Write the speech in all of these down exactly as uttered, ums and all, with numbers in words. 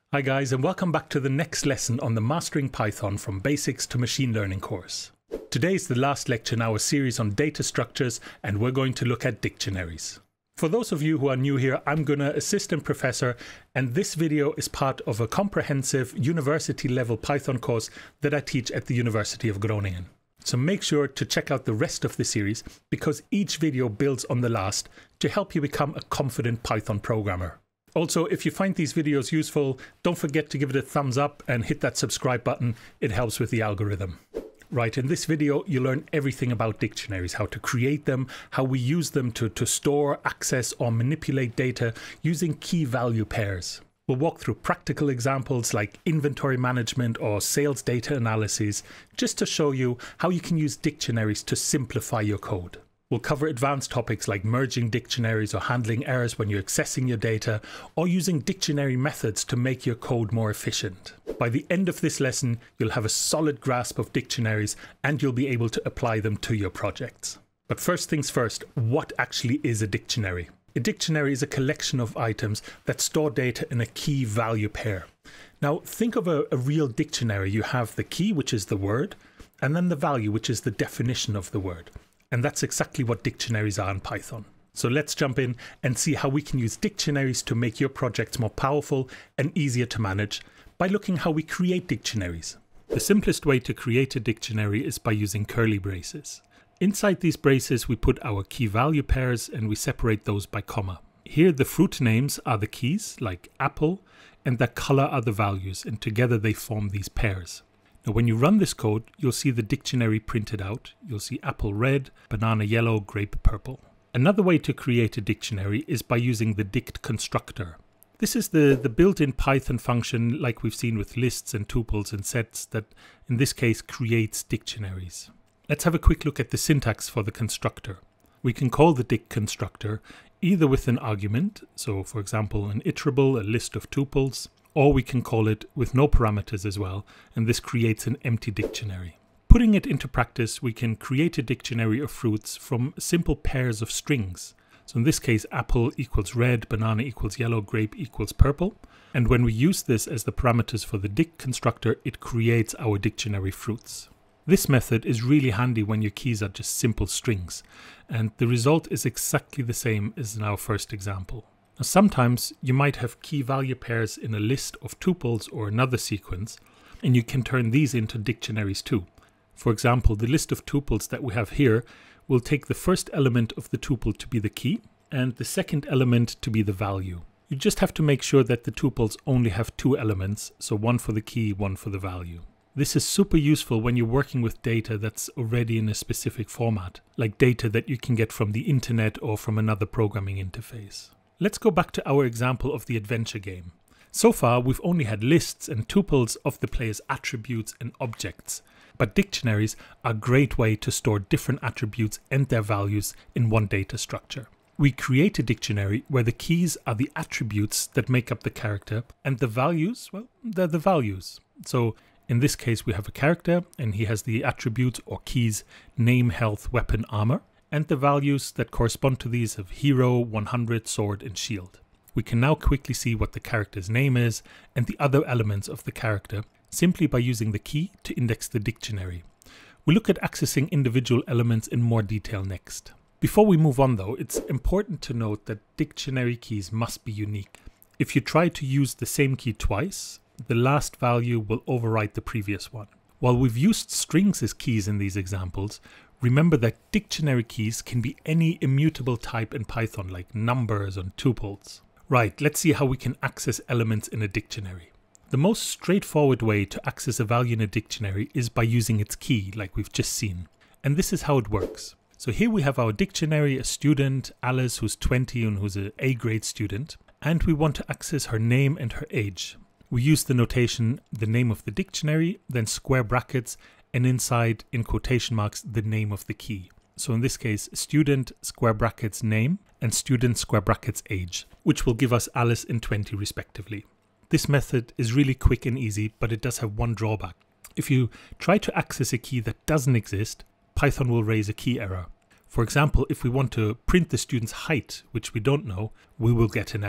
Hi guys, and welcome back to the next lesson on the Mastering Python from Basics to Machine Learning course. Today is the last lecture in our series on data structures, and we're going to look at dictionaries. For those of you who are new here, I'm Gunnar, assistant professor, and this video is part of a comprehensive university level Python course that I teach at the University of Groningen. So make sure to check out the rest of the series, because each video builds on the last to help you become a confident Python programmer. Also, if you find these videos useful, don't forget to give it a thumbs up and hit that subscribe button. It helps with the algorithm. Right, in this video, you learn everything about dictionaries, how to create them, how we use them to, to store, access, or manipulate data using key value pairs. We'll walk through practical examples like inventory management or sales data analysis, just to show you how you can use dictionaries to simplify your code. We'll cover advanced topics like merging dictionaries or handling errors when you're accessing your data, or using dictionary methods to make your code more efficient. By the end of this lesson, you'll have a solid grasp of dictionaries and you'll be able to apply them to your projects. But first things first, what actually is a dictionary? A dictionary is a collection of items that store data in a key value pair. Now think of a, a real dictionary. You have the key, which is the word, and then the value, which is the definition of the word. And that's exactly what dictionaries are in Python. So let's jump in and see how we can use dictionaries to make your projects more powerful and easier to manage by looking how we create dictionaries. The simplest way to create a dictionary is by using curly braces. Inside these braces we put our key value pairs and we separate those by comma. Here the fruit names are the keys, like apple, and the color are the values, and together they form these pairs. Now when you run this code, you'll see the dictionary printed out. You'll see apple red, banana yellow, grape purple. Another way to create a dictionary is by using the dict constructor. This is the, the built-in Python function like we've seen with lists and tuples and sets that in this case creates dictionaries. Let's have a quick look at the syntax for the constructor. We can call the dict constructor either with an argument, so for example an iterable, a list of tuples, or we can call it with no parameters as well, and this creates an empty dictionary. Putting it into practice, we can create a dictionary of fruits from simple pairs of strings. So in this case, apple equals red, banana equals yellow, grape equals purple. And when we use this as the parameters for the dict constructor, it creates our dictionary fruits. This method is really handy when your keys are just simple strings, and the result is exactly the same as in our first example. Now, sometimes you might have key value pairs in a list of tuples or another sequence, and you can turn these into dictionaries too. For example, the list of tuples that we have here will take the first element of the tuple to be the key and the second element to be the value. You just have to make sure that the tuples only have two elements, so one for the key, one for the value. This is super useful when you're working with data that's already in a specific format, like data that you can get from the internet or from another programming interface. Let's go back to our example of the adventure game. So far, we've only had lists and tuples of the player's attributes and objects, but dictionaries are a great way to store different attributes and their values in one data structure. We create a dictionary where the keys are the attributes that make up the character, and the values, well, they're the values. So in this case, we have a character and he has the attributes or keys name, health, weapon, armor, and the values that correspond to these of hero, one hundred, sword, and shield. We can now quickly see what the character's name is and the other elements of the character simply by using the key to index the dictionary. We'll look at accessing individual elements in more detail next. Before we move on though, it's important to note that dictionary keys must be unique. If you try to use the same key twice, the last value will overwrite the previous one. While we've used strings as keys in these examples, remember that dictionary keys can be any immutable type in Python, like numbers and tuples. Right, let's see how we can access elements in a dictionary. The most straightforward way to access a value in a dictionary is by using its key, like we've just seen. And this is how it works. So here we have our dictionary, a student, Alice, who's twenty and who's an A grade student, and we want to access her name and her age. We use the notation, the name of the dictionary, then square brackets, and inside, in quotation marks, the name of the key. So in this case, student square brackets name and student square brackets age, which will give us Alice and twenty respectively. This method is really quick and easy, but it does have one drawback. If you try to access a key that doesn't exist, Python will raise a key error. For example, if we want to print the student's height, which we don't know, we will get an error.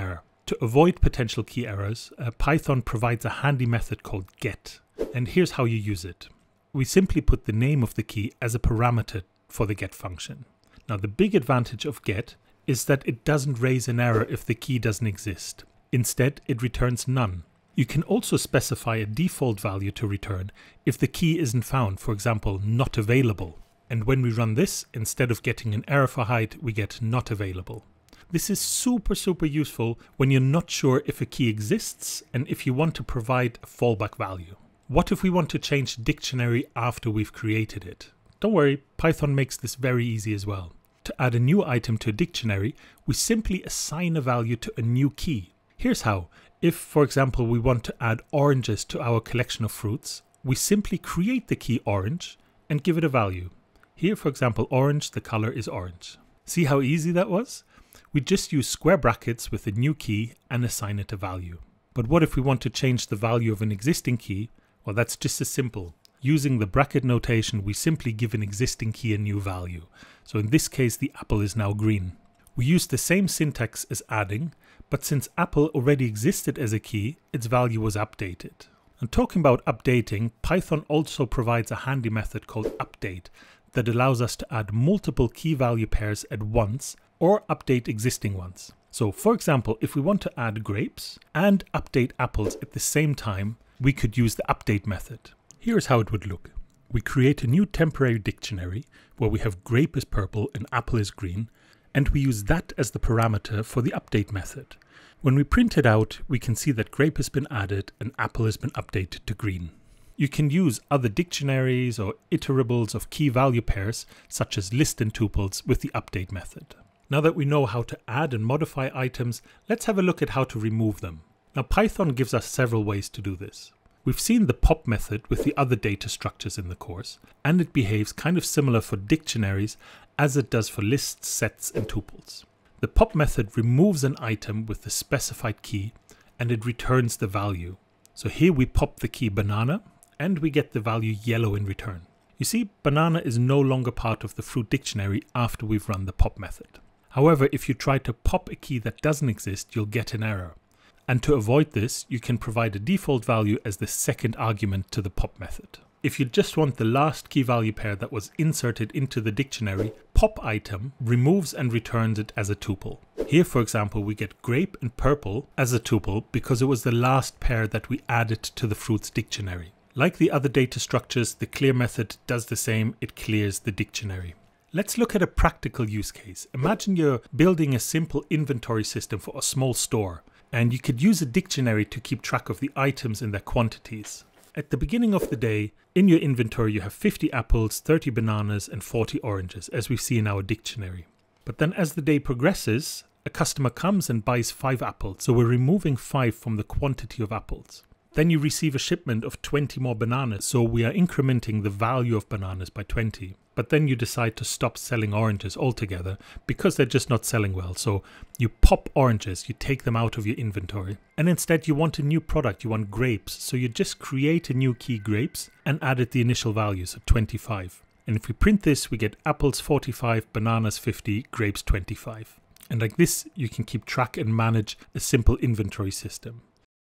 To avoid potential key errors, uh, Python provides a handy method called get. And here's how you use it. We simply put the name of the key as a parameter for the get function. Now the big advantage of get is that it doesn't raise an error if the key doesn't exist. Instead, it returns none. You can also specify a default value to return if the key isn't found, for example, not available. And when we run this, instead of getting an error for height, we get not available. This is super, super useful when you're not sure if a key exists and if you want to provide a fallback value. What if we want to change the dictionary after we've created it? Don't worry, Python makes this very easy as well. To add a new item to a dictionary, we simply assign a value to a new key. Here's how. If, for example, we want to add oranges to our collection of fruits, we simply create the key orange and give it a value. Here, for example, orange, the color is orange. See how easy that was? We just use square brackets with a new key and assign it a value. But what if we want to change the value of an existing key? Well, that's just as simple. Using the bracket notation, we simply give an existing key a new value. So in this case, the apple is now green. We use the same syntax as adding, but since apple already existed as a key, its value was updated. And talking about updating, Python also provides a handy method called update that allows us to add multiple key value pairs at once or update existing ones. So for example, if we want to add grapes and update apples at the same time, we could use the update method. Here's how it would look. We create a new temporary dictionary where we have grape is purple and apple is green, and we use that as the parameter for the update method. When we print it out, we can see that grape has been added and apple has been updated to green. You can use other dictionaries or iterables of key value pairs, such as list and tuples, with the update method. Now that we know how to add and modify items, let's have a look at how to remove them. Now Python gives us several ways to do this. We've seen the pop method with the other data structures in the course, and it behaves kind of similar for dictionaries as it does for lists, sets, and tuples. The pop method removes an item with the specified key, and it returns the value. So here we pop the key banana, and we get the value yellow in return. You see, banana is no longer part of the fruit dictionary after we've run the pop method. However, if you try to pop a key that doesn't exist, you'll get an error. And to avoid this, you can provide a default value as the second argument to the pop method. If you just want the last key value pair that was inserted into the dictionary, pop item removes and returns it as a tuple. Here, for example, we get grape and purple as a tuple because it was the last pair that we added to the fruits dictionary. Like the other data structures, the clear method does the same, it clears the dictionary. Let's look at a practical use case. Imagine you're building a simple inventory system for a small store, and you could use a dictionary to keep track of the items and their quantities. At the beginning of the day, in your inventory you have fifty apples, thirty bananas and forty oranges, as we see in our dictionary. But then as the day progresses, a customer comes and buys five apples, so we're removing five from the quantity of apples. Then you receive a shipment of twenty more bananas, so we are incrementing the value of bananas by twenty. But then you decide to stop selling oranges altogether because they're just not selling well. So you pop oranges, you take them out of your inventory. And instead you want a new product, you want grapes. So you just create a new key grapes and added the initial values of twenty-five. And if we print this, we get apples forty-five, bananas fifty, grapes twenty-five. And like this, you can keep track and manage a simple inventory system.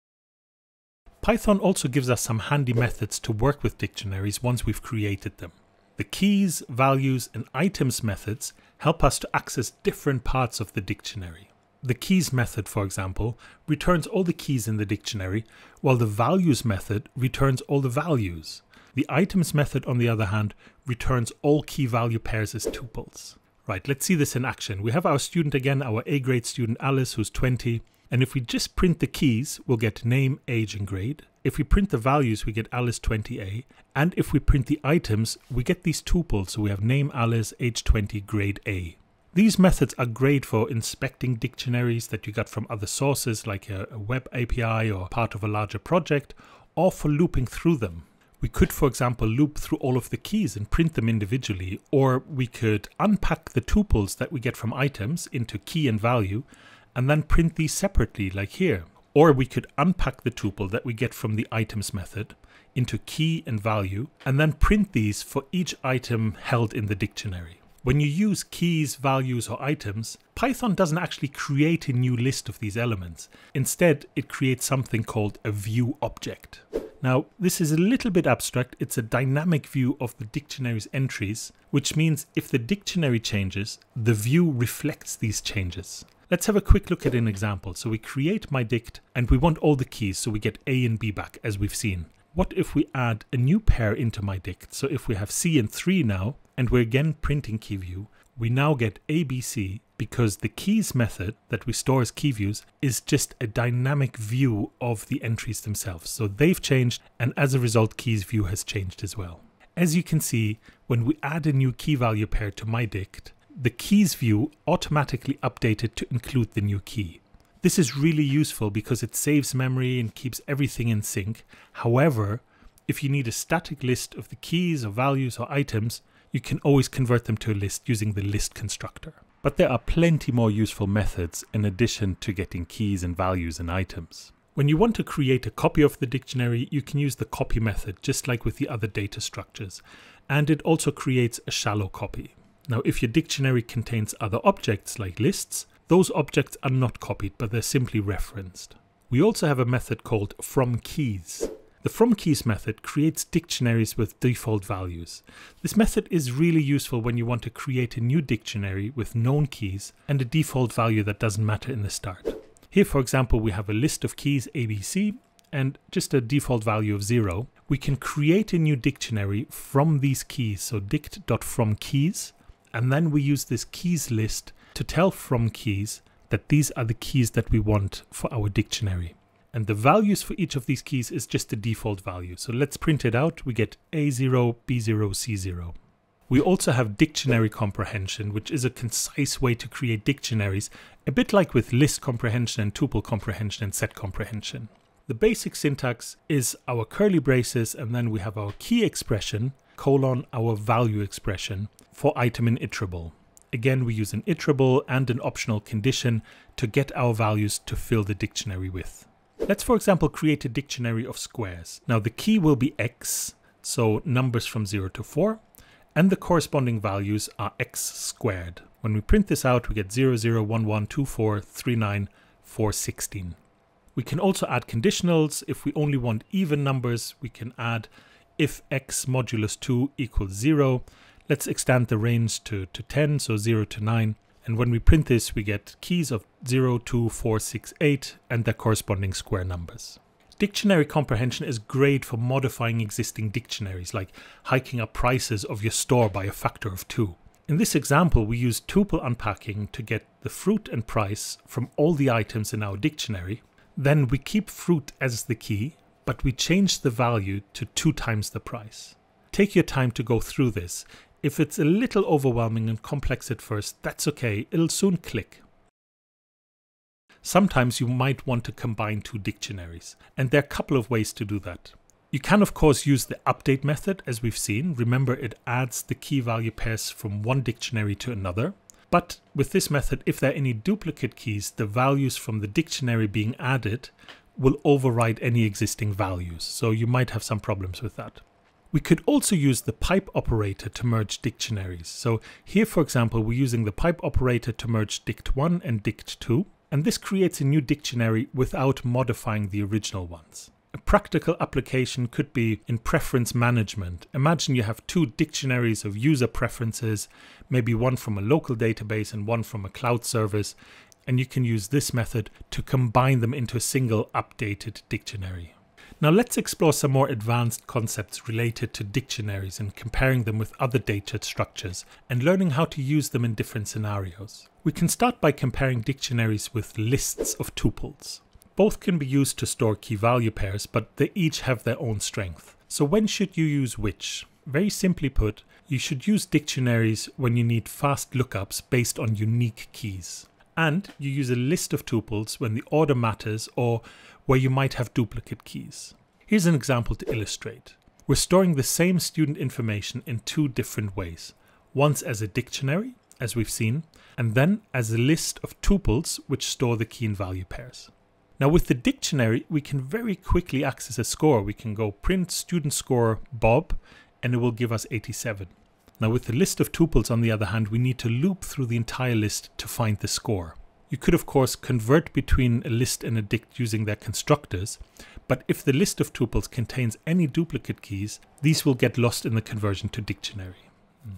Python also gives us some handy methods to work with dictionaries once we've created them. The keys, values, and items methods help us to access different parts of the dictionary. The keys method, for example, returns all the keys in the dictionary, while the values method returns all the values. The items method, on the other hand, returns all key value pairs as tuples. Right, let's see this in action. We have our student again, our A grade student Alice, who's twenty. And if we just print the keys, we'll get name, age, and grade. If we print the values, we get Alice twenty A. And if we print the items, we get these tuples. So we have name Alice, age twenty, grade A. These methods are great for inspecting dictionaries that you got from other sources, like a, a web A P I or part of a larger project, or for looping through them. We could, for example, loop through all of the keys and print them individually, or we could unpack the tuples that we get from items into key and value, and then print these separately, like here. Or we could unpack the tuple that we get from the items method into key and value, and then print these for each item held in the dictionary. When you use keys, values, or items, Python doesn't actually create a new list of these elements. Instead, it creates something called a view object. Now, this is a little bit abstract. It's a dynamic view of the dictionary's entries, which means if the dictionary changes, the view reflects these changes. Let's have a quick look at an example. So we create myDict and we want all the keys, so we get A and B back as we've seen. What if we add a new pair into myDict? So if we have C and three now, and we're again printing key view, we now get A B C because the keys method that we store as key views is just a dynamic view of the entries themselves. So they've changed, and as a result, keys view has changed as well. As you can see, when we add a new key value pair to myDict, the keys view automatically updated to include the new key. This is really useful because it saves memory and keeps everything in sync. However, if you need a static list of the keys or values or items, you can always convert them to a list using the list constructor. But there are plenty more useful methods in addition to getting keys and values and items. When you want to create a copy of the dictionary, you can use the copy method just like with the other data structures. And it also creates a shallow copy. Now, if your dictionary contains other objects like lists, those objects are not copied, but they're simply referenced. We also have a method called fromKeys. The fromKeys method creates dictionaries with default values. This method is really useful when you want to create a new dictionary with known keys and a default value that doesn't matter in the start. Here, for example, we have a list of keys A B C and just a default value of zero. We can create a new dictionary from these keys, so dict.fromKeys, and then we use this keys list to tell fromKeys that these are the keys that we want for our dictionary. And the values for each of these keys is just the default value. So let's print it out. We get A zero, B zero, C zero. We also have dictionary comprehension, which is a concise way to create dictionaries, a bit like with list comprehension and tuple comprehension and set comprehension. The basic syntax is our curly braces, and then we have our key expression, colon, our value expression for item in iterable. Again, we use an iterable and an optional condition to get our values to fill the dictionary with. Let's, for example, create a dictionary of squares. Now, the key will be x, so numbers from zero to four, and the corresponding values are x squared. When we print this out, we get zero, zero, one, one, two, four, three, nine, four, sixteen. We can also add conditionals. If we only want even numbers, we can add if x modulus two equals zero. Let's extend the range to, to ten, so zero to nine. And when we print this, we get keys of zero, two, four, six, eight, and their corresponding square numbers. Dictionary comprehension is great for modifying existing dictionaries, like hiking up prices of your store by a factor of two. In this example, we use tuple unpacking to get the fruit and price from all the items in our dictionary. Then we keep fruit as the key, but we change the value to two times the price. Take your time to go through this. If it's a little overwhelming and complex at first, that's okay, it'll soon click. Sometimes you might want to combine two dictionaries, and there are a couple of ways to do that. You can of course use the update method as we've seen. Remember, it adds the key value pairs from one dictionary to another. But with this method, if there are any duplicate keys, the values from the dictionary being added will override any existing values, so you might have some problems with that. We could also use the pipe operator to merge dictionaries. So here, for example, we're using the pipe operator to merge dict one and dict two, and this creates a new dictionary without modifying the original ones. A practical application could be in preference management. Imagine you have two dictionaries of user preferences, maybe one from a local database and one from a cloud service, and you can use this method to combine them into a single updated dictionary. Now let's explore some more advanced concepts related to dictionaries and comparing them with other data structures and learning how to use them in different scenarios. We can start by comparing dictionaries with lists of tuples. Both can be used to store key value pairs, but they each have their own strength. So when should you use which? Very simply put, you should use dictionaries when you need fast lookups based on unique keys. And you use a list of tuples when the order matters or where you might have duplicate keys. Here's an example to illustrate. We're storing the same student information in two different ways. Once as a dictionary, as we've seen, and then as a list of tuples which store the key and value pairs. Now with the dictionary, we can very quickly access a score. We can go print student score Bob, and it will give us eighty-seven. Now with the list of tuples on the other hand, we need to loop through the entire list to find the score. You could of course convert between a list and a dict using their constructors, but if the list of tuples contains any duplicate keys, these will get lost in the conversion to dictionary.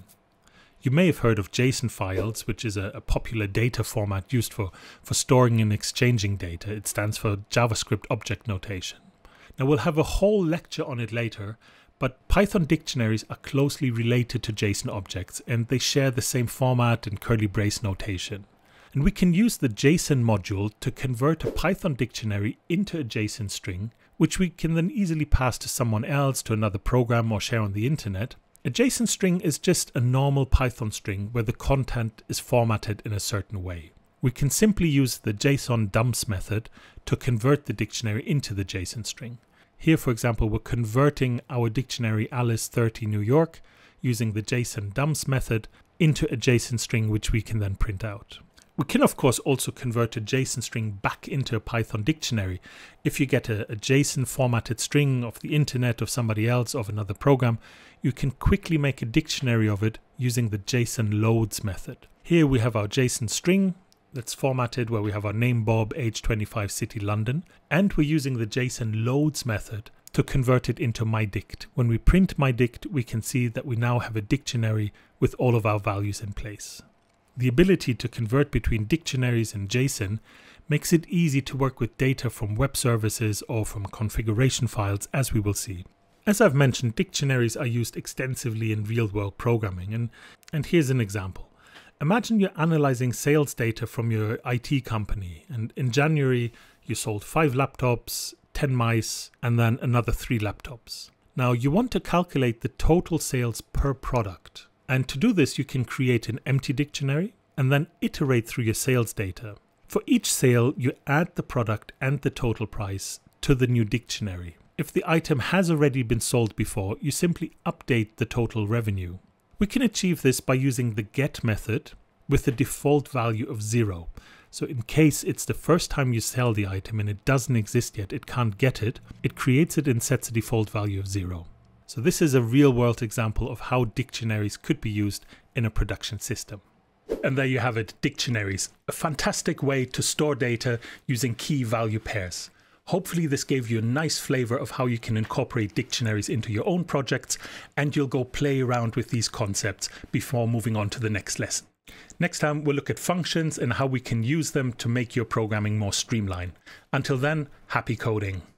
You may have heard of JSON files, which is a, a popular data format used for, for storing and exchanging data. It stands for JavaScript Object Notation. Now we'll have a whole lecture on it later, but Python dictionaries are closely related to JSON objects and they share the same format and curly brace notation. And we can use the JSON module to convert a Python dictionary into a JSON string, which we can then easily pass to someone else, to another program, or share on the internet. A JSON string is just a normal Python string where the content is formatted in a certain way. We can simply use the JSON dumps method to convert the dictionary into the JSON string. Here, for example, we're converting our dictionary Alice thirty New York using the JSON dumps method into a JSON string which we can then print out. We can of course also convert a JSON string back into a Python dictionary. If you get a, a JSON formatted string of the internet, of somebody else, of another program, you can quickly make a dictionary of it using the JSON loads method. Here we have our JSON string that's formatted where we have our name Bob, age twenty-five, city London, and we're using the JSON loads method to convert it into myDict. When we print myDict, we can see that we now have a dictionary with all of our values in place. The ability to convert between dictionaries and JSON makes it easy to work with data from web services or from configuration files, as we will see. As I've mentioned, dictionaries are used extensively in real-world programming, and, and here's an example. Imagine you're analyzing sales data from your I T company, and in January you sold five laptops, ten mice, and then another three laptops. Now you want to calculate the total sales per product. And to do this, you can create an empty dictionary and then iterate through your sales data. For each sale, you add the product and the total price to the new dictionary. If the item has already been sold before, you simply update the total revenue. We can achieve this by using the get method with the default value of zero. So in case it's the first time you sell the item and it doesn't exist yet, it can't get it, it creates it and sets a default value of zero. So this is a real-world example of how dictionaries could be used in a production system. And there you have it, dictionaries, a fantastic way to store data using key value pairs. Hopefully this gave you a nice flavor of how you can incorporate dictionaries into your own projects, and you'll go play around with these concepts before moving on to the next lesson. Next time we'll look at functions and how we can use them to make your programming more streamlined. Until then, happy coding.